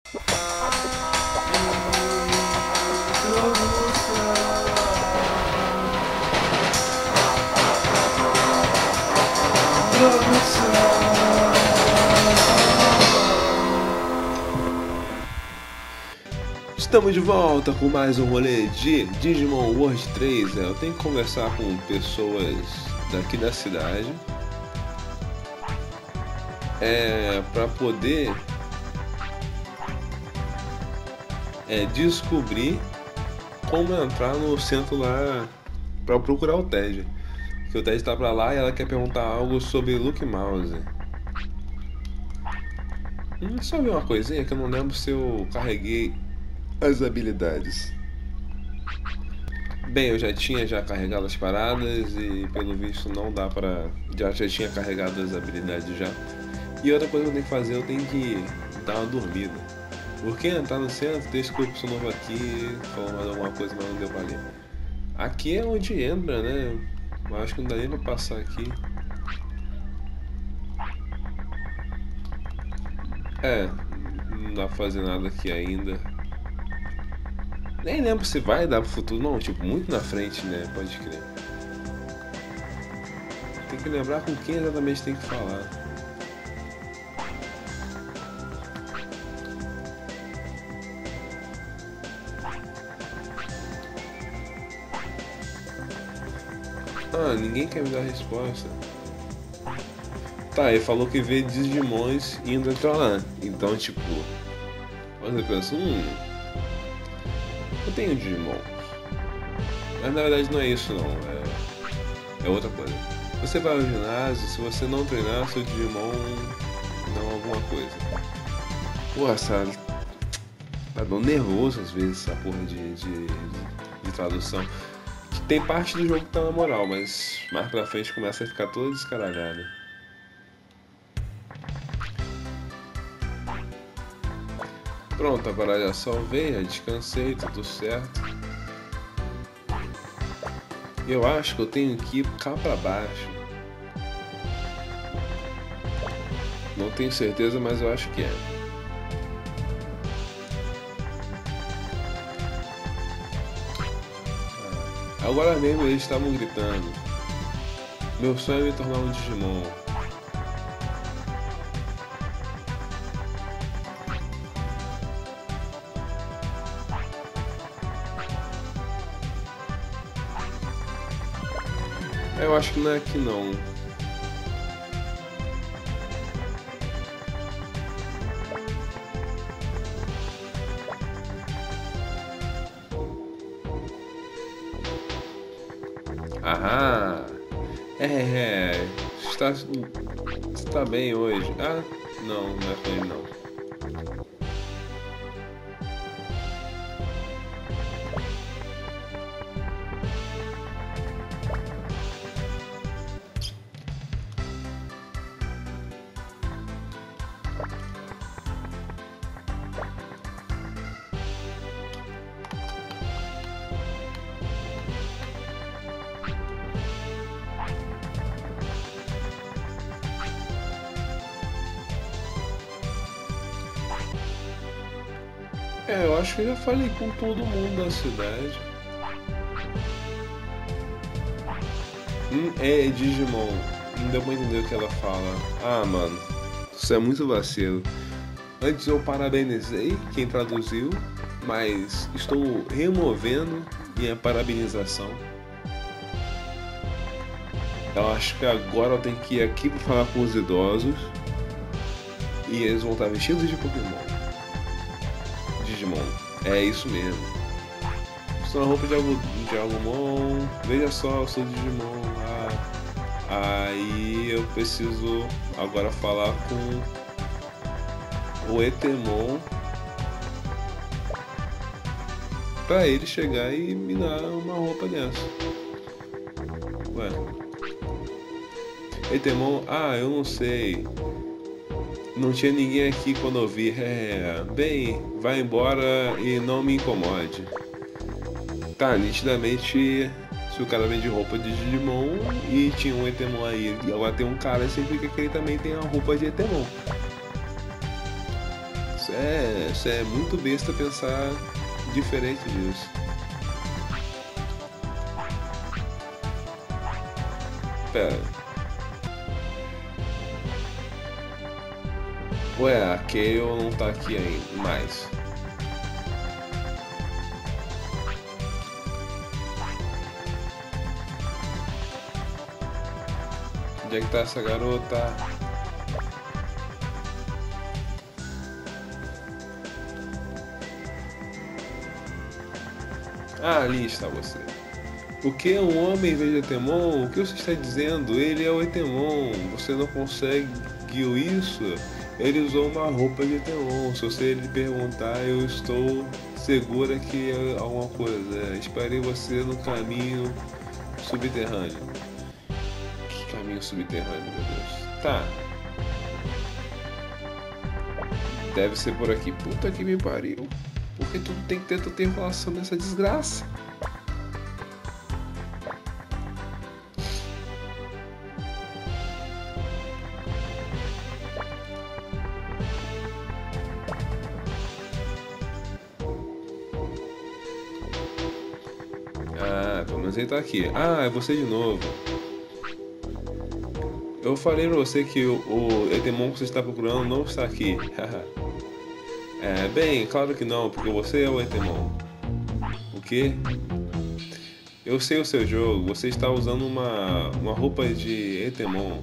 Estamos de volta com mais um rolê de Digimon World 3. Eu tenho que conversar com pessoas daqui da cidade para poder descobrir como entrar no centro lá para procurar o Ted. Que o Ted tá pra lá e ela quer perguntar algo sobre Luke Mouse. Só ver uma coisinha que eu não lembro se eu carreguei as habilidades. Bem, eu já tinha carregado as paradas e pelo visto não dá pra... Já tinha carregado as habilidades já. E outra coisa que eu tenho que fazer, eu tenho que dar uma dormida. Porque entrar no centro, ter esse corpo novo aqui, falou mais alguma coisa, mas não deu pra ler. Aqui é onde entra, né? Mas acho que não dá nem pra passar aqui. Não dá pra fazer nada aqui ainda. Nem lembro se vai dar pro futuro, não, tipo, muito na frente, né? Pode crer. Tem que lembrar com quem exatamente tem que falar. Ninguém quer me dar a resposta. Tá, ele falou que vê Digimons indo entrar lá. Então, tipo, você pensa, eu tenho Digimon. Mas na verdade não é isso não, é outra coisa. Você vai ao ginásio, se você não treinar, seu Digimon não alguma coisa. Porra, tá dando nervoso às vezes essa porra de tradução. Tem parte do jogo que tá na moral, mas mais pra frente começa a ficar toda descaralhada. Pronto, agora já salvei, já descansei, tudo certo. Eu acho que eu tenho que ir cá pra baixo. Não tenho certeza, mas eu acho que é. Agora mesmo eles estavam gritando. Meu sonho é me tornar um Digimon. Eu acho que não é aqui não. Aham. Está bem hoje. Não é com ele não. Eu acho que eu já falei com todo mundo da cidade. É Digimon. Não deu pra entender o que ela fala. Mano, isso é muito vacilo. Antes eu parabenizei quem traduziu, mas estou removendo minha parabenização. Eu acho que agora eu tenho que ir aqui pra falar com os idosos. E eles vão estar vestidos de Pokémon. Digimon, é isso mesmo. Estou na roupa de Agumon. Veja só, eu sou Digimon. Aí eu preciso agora falar com o Etemon pra ele chegar e me dar uma roupa dessa. Ué, Etemon, eu não sei. Não tinha ninguém aqui quando eu vi. Bem, vai embora e não me incomode. Tá, nitidamente, se o cara vende roupa de Digimon e tinha um Etemon aí, e agora tem um cara, significa que ele também tem a roupa de Etemon. Você é muito besta pensar diferente disso. Pera. Ué, a Kayle não tá aqui ainda mais. Onde é que tá essa garota? Ah, ali está você. O que é um homem em vez de Etemon? O que você está dizendo? Ele é o Etemon. Você não conseguiu isso? Ele usou uma roupa de Etemon. Se você lhe perguntar, eu estou segura que é alguma coisa. Esperei você no caminho subterrâneo. Que caminho subterrâneo, meu Deus. Tá. Deve ser por aqui. Puta que me pariu. Por que tudo tem que ter tanta enrolação nessa desgraça? Ah, pelo menos ele tá aqui. Ah, é você de novo. Eu falei pra você que o Etemon que você está procurando não está aqui. Bem, claro que não, porque você é o Etemon. O quê? Eu sei o seu jogo, você está usando uma roupa de Etemon.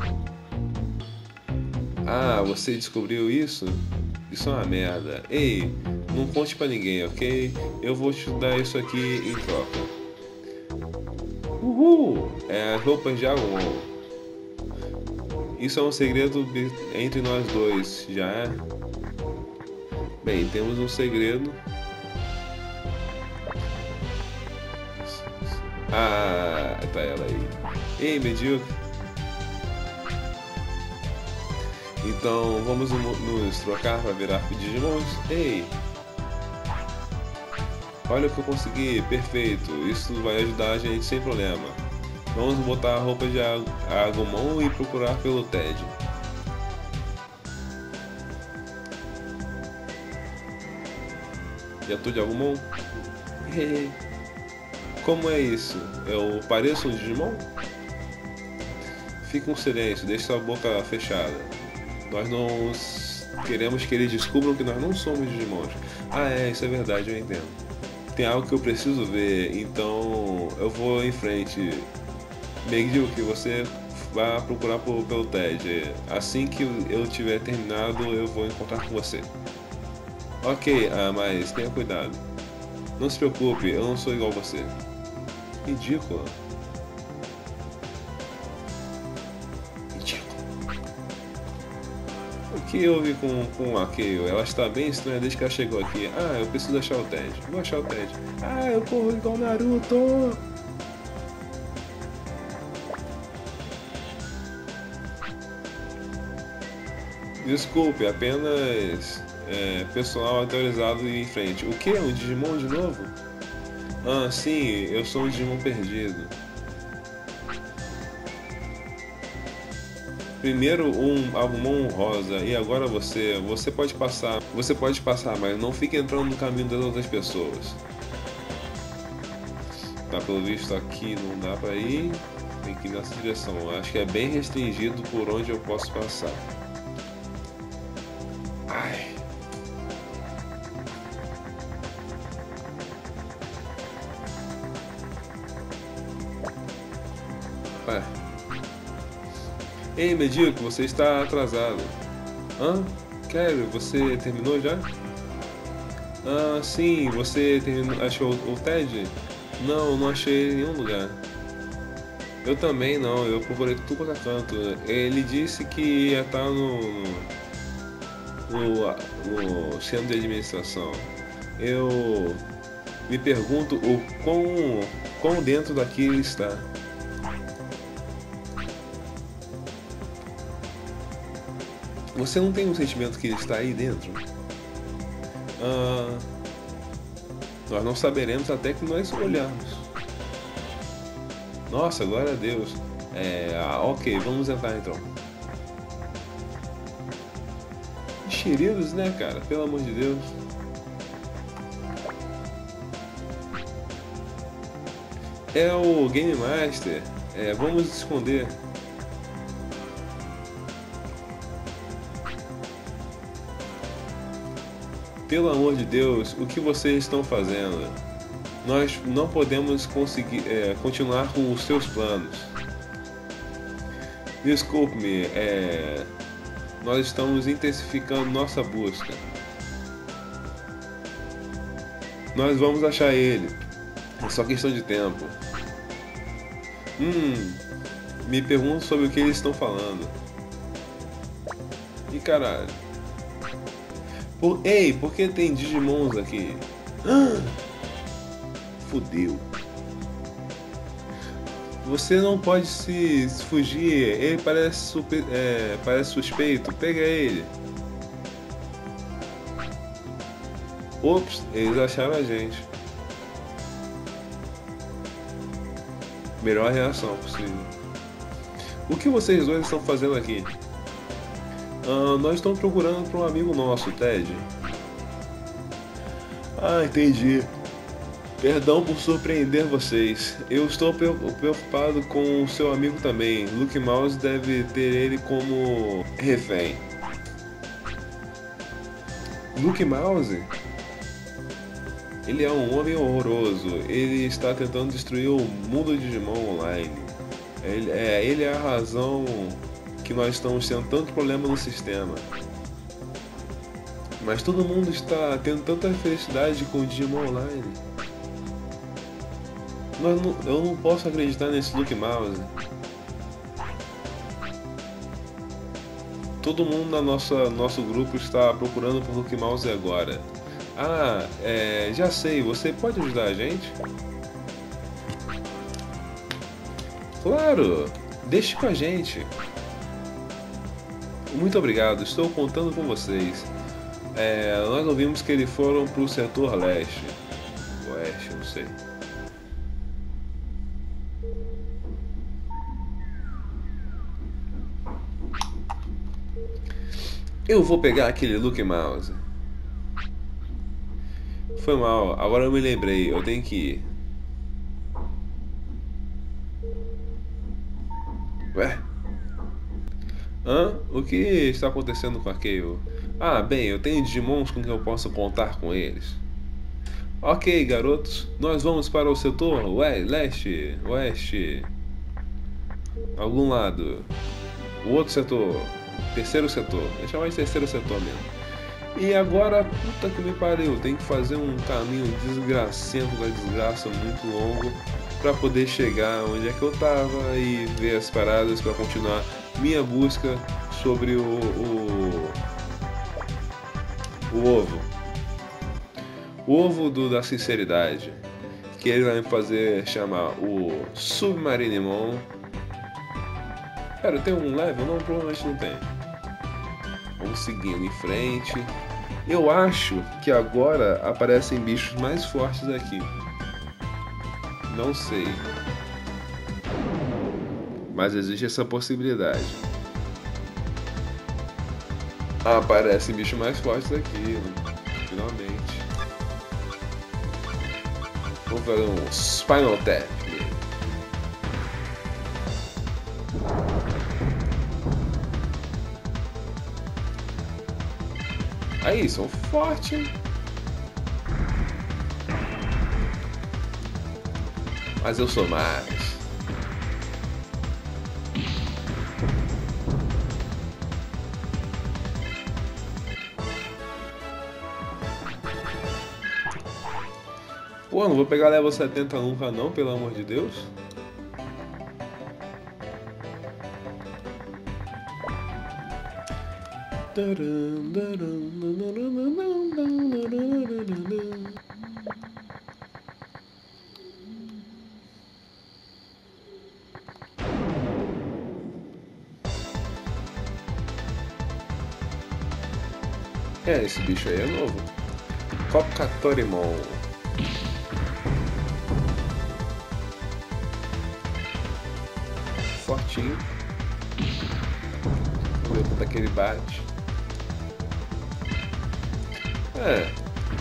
Ah, você descobriu isso? Isso é uma merda. Ei, não conte pra ninguém, ok? Eu vou te dar isso aqui em troca. Uhul! É as roupas de Agumon. Isso é um segredo entre nós dois, já é? Bem, temos um segredo. Ah, tá ela aí. Ei, medíocre. Então, vamos nos trocar para virar Digimons? Ei! Olha o que eu consegui, perfeito. Isso vai ajudar a gente sem problema. Vamos botar a roupa de Agumon e procurar pelo Ted. Já tô de Agumon? Como é isso? Eu pareço um Digimon? Fica um silêncio, deixe sua boca fechada. Nós não queremos que eles descubram que nós não somos Digimons. Ah, isso é verdade, eu entendo. Tem algo que eu preciso ver, então eu vou em frente. Megiddo, você vai procurar pelo Ted. Assim que eu tiver terminado, eu vou encontrar com você. Ok, mas tenha cuidado. Não se preocupe, eu não sou igual a você. Ridículo. O que houve com a Kayle? Ela está bem estranha desde que ela chegou aqui. Ah, eu preciso achar o Ted. Vou achar o Ted. Ah, eu corro igual Naruto. Desculpe, apenas pessoal atualizado e em frente. O que? Um Digimon de novo? Ah, sim, eu sou um Digimon perdido. Primeiro um Agumon rosa e agora você. Você pode passar, mas não fique entrando no caminho das outras pessoas. Tá, pelo visto aqui não dá pra ir. Tem que ir nessa direção. Acho que é bem restringido por onde eu posso passar. Ai. Ué. Ei, Medico, você está atrasado. Hã? Carrie, você terminou já? Ah, sim, você achou o Ted? Não, não achei em nenhum lugar. Eu também não, eu procurei tudo quanto é canto. Ele disse que ia estar no centro de administração. Eu me pergunto o quão dentro daqui ele está. Você não tem um sentimento que ele está aí dentro? Nós não saberemos até que nós olharmos. Nossa, glória a Deus. Ok, vamos entrar então. enxeridos, né, cara? Pelo amor de Deus. É o Game Master. Vamos esconder. Pelo amor de Deus, o que vocês estão fazendo? Nós não podemos conseguir continuar com os seus planos. Desculpe-me, nós estamos intensificando nossa busca. Nós vamos achar ele. É só questão de tempo. Me pergunto sobre o que eles estão falando. E caralho. Ei, por que tem Digimons aqui? Fudeu. Você não pode se fugir. Ele parece suspeito. Pega ele. Ops, eles acharam a gente. Melhor reação possível. O que vocês dois estão fazendo aqui? Nós estamos procurando por um amigo nosso, Ted. Entendi. Perdão por surpreender vocês. Eu estou preocupado com o seu amigo também. Luke Mouse deve ter ele como refém. Luke Mouse? Ele é um homem horroroso. Ele está tentando destruir o mundo de Digimon Online. Ele é a razão que nós estamos tendo tanto problema no sistema. Mas todo mundo está tendo tanta felicidade com o Digimon Online. Eu não posso acreditar nesse Luke Mouse. Todo mundo no nosso grupo está procurando por Luke Mouse agora. Já sei, você pode ajudar a gente? Claro! Deixe com a gente. Muito obrigado, estou contando com vocês. Nós ouvimos que eles foram para o setor leste. Oeste, não sei. Eu vou pegar aquele Luke Mouse. Foi mal, agora eu me lembrei, eu tenho que ir. Ué? O que está acontecendo com a Kayle? Bem, eu tenho Digimons com quem eu posso contar com eles. Ok, garotos, nós vamos para o setor leste, oeste. Algum lado. O outro setor. Terceiro setor. Vou chamar de terceiro setor mesmo. E agora, puta que me pariu, tem que fazer um caminho desgracento da desgraça muito longo para poder chegar onde é que eu tava e ver as paradas para continuar minha busca sobre o ovo. O ovo da sinceridade, que ele vai me fazer chamar o Submarinimon. Cara, tem um level? Não, provavelmente não tem. Vamos seguindo em frente. Eu acho que agora aparecem bichos mais fortes aqui. Não sei. Mas existe essa possibilidade. Aparecem bichos mais fortes aqui. Finalmente. Vamos fazer um Spinal Tap. Aí, são fortes. Mas eu sou mais. Pô, não vou pegar level 70 nunca não, pelo amor de Deus. Esse bicho aí é novo. Copcatorimon. Fortinho. Vamos ver quanto é que ele bate. É.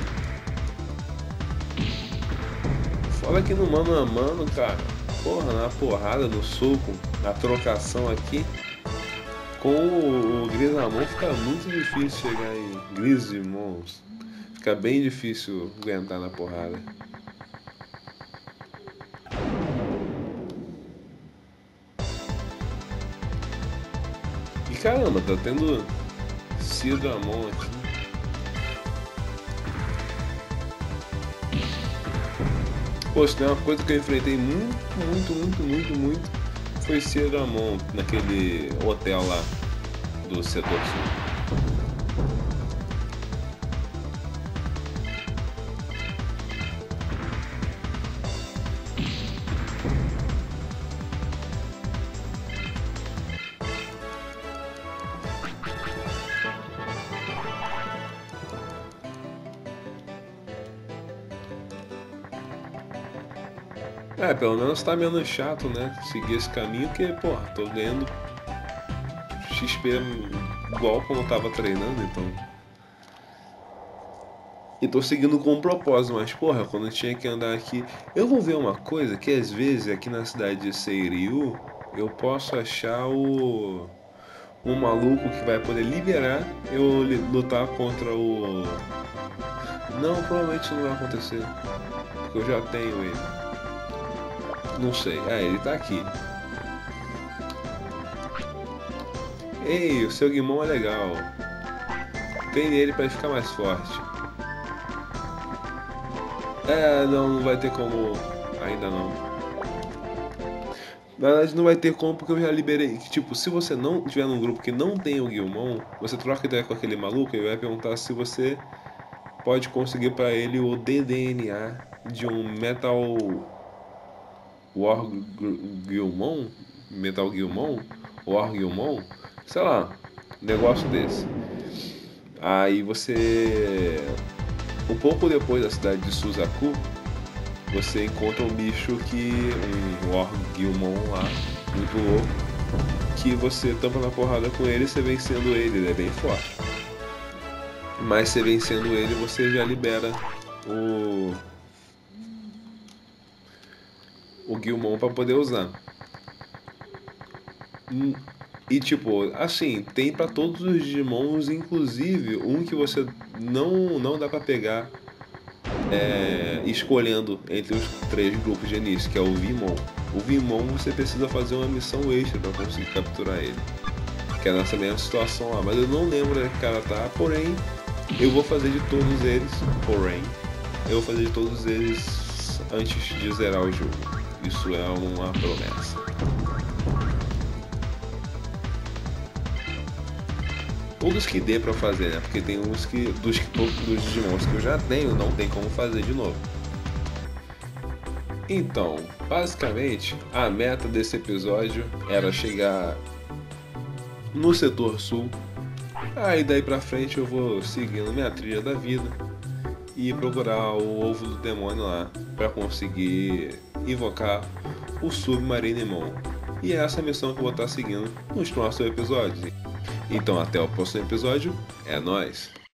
Fala que no mano a mano, cara. Porra, na porrada, no soco, na trocação aqui. Com o Grisamon fica muito difícil chegar em Grisimons. Fica bem difícil aguentar na porrada. E caramba, tá tendo Sidamon aqui. Poxa, tem uma coisa que eu enfrentei muito foi Sidamon naquele hotel lá do setor sul. É, pelo menos tá menos chato, né? Seguir esse caminho, que, porra, tô ganhando XP igual como eu tava treinando, então. E tô seguindo com um propósito, mas, porra, quando eu tinha que andar aqui. Eu vou ver uma coisa que às vezes aqui na cidade de Seiryu eu posso achar um maluco que vai poder liberar eu lutar contra o. Não, provavelmente isso não vai acontecer. Porque eu já tenho ele. Não sei. Ah, ele tá aqui. Ei, o seu Guimon é legal. Treine ele pra ficar mais forte. É, não vai ter como. Ainda não. Na verdade não vai ter como porque eu já liberei. Tipo, se você não tiver num grupo que não tem o Guilmon, você troca ideia com aquele maluco e vai perguntar se você pode conseguir pra ele o DDNA de um Metal War Guilmon, Metal Guilmon, War Guilmon, sei lá, negócio desse. Aí você, um pouco depois da cidade de Suzaku, você encontra um bicho um War Guilmon lá, muito louco, que você tampa na porrada com ele e você vencendo ele é bem forte. Mas você vencendo ele, você já libera o Guilmon pra poder usar. E tipo, assim, tem pra todos os Digimons, inclusive um que você não dá pra pegar escolhendo entre os 3 grupos de início, que é o Vimon. O Vimon você precisa fazer uma missão extra pra conseguir capturar ele. Que é nessa mesma situação lá, mas eu não lembro onde que cara tá, porém eu vou fazer de todos eles, antes de zerar o jogo. Isso é uma promessa. Ou dos que dê pra fazer, né? Porque tem uns que dos Digimons que eu já tenho, não tem como fazer de novo. Então, basicamente, a meta desse episódio era chegar no setor sul. Aí daí pra frente eu vou seguindo minha trilha da vida e procurar o ovo do demônio lá pra conseguir invocar o Submarinemon. E é essa missão que eu vou estar seguindo nos próximos episódios. Então até o próximo episódio, é nóis!